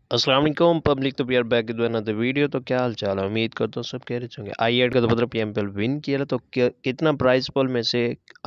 अस्सलाम वालेकुम पब्लिक। तो we are back with another video. तो क्या हाल चाल है, उम्मीद करता हूँ सब कह रहे होंगे। i8 का तो मतलब पीएमपीएल विन किया तो कितना प्राइस पोल में से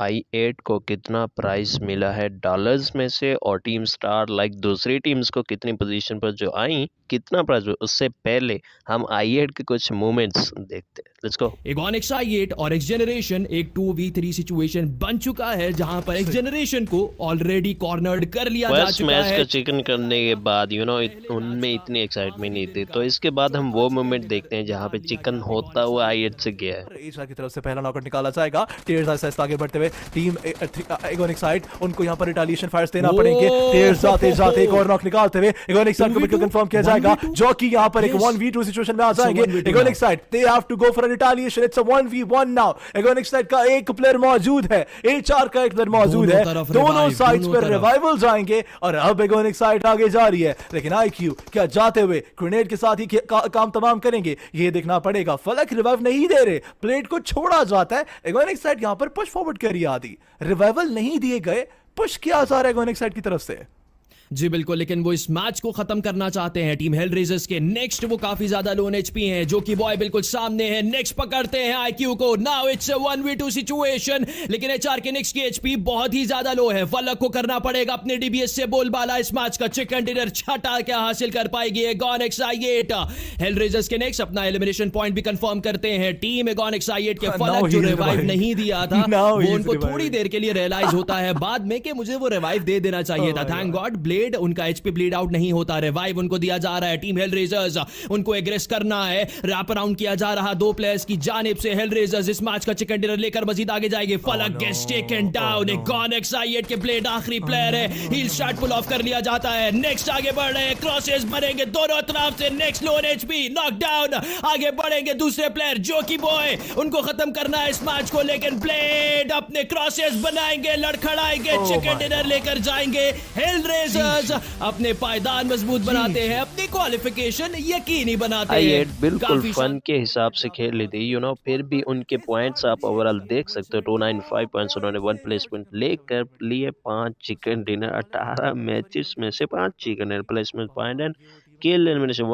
i8 को कितना प्राइस मिला है डॉलर्स में से, और टीम स्टार लाइक दूसरी टीम्स को कितनी पोजीशन पर जो आई कितना प्राइस। उससे पहले हम i8 के कुछ मूवमेंट्स देखते हैं। Let's go. Aegon X i8 और एक्स जेनरेशन एक 2v3 सिचुएशन बन चुका है, जहां पर एक्स जेनरेशन को ऑलरेडी कॉर्नर्ड कर लिया जा चुका मैच है। का चिकन करने के बाद उनमें इतनी एक्साइटमेंट नहीं थी, तो इसके बाद हम वो मोमेंट देखते हैं जहां पे चिकन होता हुआ i8 से गया है। एशिया की तरफ से पहला नॉकआउट निकाला जाएगा। टीयर्स आगे बढ़ते हुए टीम एगोनिक साइड उनको यहां पर रिटेलिएशन फायर्स देना पड़ेंगे। टीयर्स जाते एक और नॉक निकालते हुए एगोनिक साइड को बिल्कुल कंफर्म किया जाएगा, जो कि यहां पर एक 1v2 सिचुएशन में आ जाएंगे। Agonic side they have to go for a retaliation. It's a 1v1 now. Agonic side का एक प्लेयर मौजूद है, एचआर का एक प्लेयर मौजूद है। दोनों साइड्स पर रिवाइवल्स आएंगे और अब एगोनिक साइड आगे जा रही है, लेकिन आईक्यू क्या जाते हुए ग्रेनेड के साथ ही काम तमाम करेंगे, ये देखना पड़ेगा। फलक रिवाइव नहीं दे रहे, प्लेट को छोड़ा जाता है। एगोनिक साइड यहां पर पुश फॉरवर्ड करी आदि, रिवाइवल नहीं दिए गए, पुश किया जा रहा है एगोनिक साइड की तरफ से। जी बिल्कुल, लेकिन वो इस मैच को खत्म करना चाहते हैं। टीम हेलरेजर्स के नेक्स्ट वो काफी ज्यादा लो एचपी हैं, जो कि बॉय बिल्कुल सामने है। नेक्स्ट पकड़ते हैं आईक्यू को। Now it's a 1v2 situation, लेकिन एचआर के नेक्स्ट की एचपी बहुत ही ज्यादा लो है। फलक को करना पड़ेगा अपने डीबीएस से बोलबाला। इस मैच का चिकन डिनर छठा क्या हासिल कर पाएगी एगॉन एक्स i8। हेलरेजर्स के नेक्स्ट अपना एलिमिनेशन पॉइंट भी कंफर्म करते हैं। टीम एगॉन एक्स i8 के फलक जो रिवाइव नहीं दिया था, वो उनको थोड़ी देर के लिए रियलाइज होता है बाद में कि मुझे वो रिवाइव दे देना चाहिए था। थैंक गॉड ब्लेड उनका एचपी ब्लीड आउट नहीं होता, रिवाइव उनको दिया जा रहा है। टीम हेलरेजर्स उनको एग्रेस करना है, रैप अराउंड किया जा रहा दो प्लेयर्स की जानिब से। हेलरेजर्स इस मैच का चिकन डिनर लेकर मजीद आगे जाएंगे। Falak gets taken down. Agon X i8 के ब्लेड आखिरी प्लेयर है, हील स्टार्ट पुल ऑफ कर लिया जाता है। नेक्स्ट आगे बढ़ रहे हैं, क्रॉसेस बनेंगे दोनों तरफ से। Next low HP knock down, आगे बढ़ेंगे दूसरे प्लेयर जो कि बॉय, उनको खत्म करना है इस मैच को, लेकिन ब्लेड अपने क्रॉसेस बनाएंगे, लड़खड़ाएंगे, चिकन डिनर लेकर जाएंगे। हेलरेजर्स अपने पायदान मजबूत बनाते हैं, अपनी क्वालिफिकेशन यकीनी बनाते हैं। i8 बिल्कुल फन के हिसाब से खेल ली थी, फिर भी उनके पॉइंट्स आप ओवरऑल देख सकते हो। 295 पॉइंट्स उन्होंने 1 प्लेसमेंट लेकर लिए, 5 चिकन डिनर, 18 मैचेस में से 5 chicken dinner placement point and kill elimination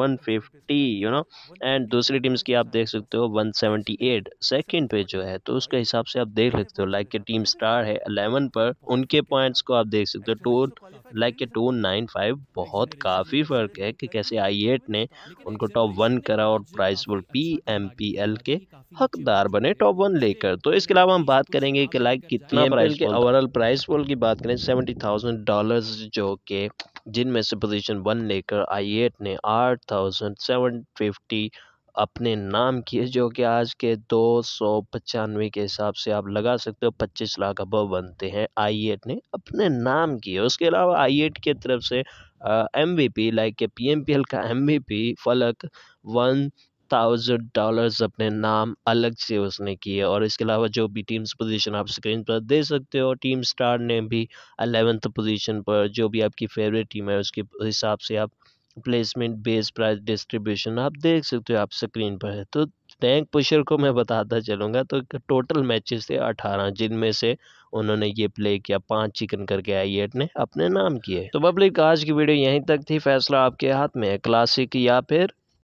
150 and दूसरी टीम्स की आप देख सकते हो 178 सेकंड पे जो है, तो उसके हिसाब से आप देख सकते हो। लाइक के टीम स्टार है 11 पर, उनके पॉइंट्स को आप देख सकते हो 295। बहुत काफ़ी फ़र्क है कि कैसे i8 ने उनको टॉप 1 करा और प्राइस पुल PMPL के हकदार बने टॉप 1 लेकर। तो इसके अलावा हम बात करेंगे कि लाइक कितना प्राइस के ओवरऑल प्राइस पुल की बात करें $70,000, जो कि जिनमें से पोजीशन 1 लेकर i8 ने 8,750 अपने नाम किए, जो कि आज के 295 के हिसाब से आप लगा सकते हो 25 लाख अबव बनते हैं, i8 ने अपने नाम किए। उसके अलावा i8 की तरफ से MVP लाइक के PMPL का MVP फलक $1,000 अपने नाम अलग से उसने किए। और इसके अलावा जो भी टीम्स पोजीशन आप स्क्रीन पर दे सकते हो, टीम स्टार ने भी 11th पोजीशन पर, जो भी आपकी फेवरेट टीम है उसके हिसाब से आप प्लेसमेंट बेस प्राइस डिस्ट्रीब्यूशन आप देख सकते हो, आप स्क्रीन पर है। तो रैंक पुशर को मैं बताता चलूँगा, तो टोटल मैचेस थे 18, जिनमें से उन्होंने ये प्ले किया 5 चिकन करके i8 ने अपने नाम किए। तो पब्लिक आज की वीडियो यहीं तक थी, फैसला आपके हाथ में है, क्लासिक या फिर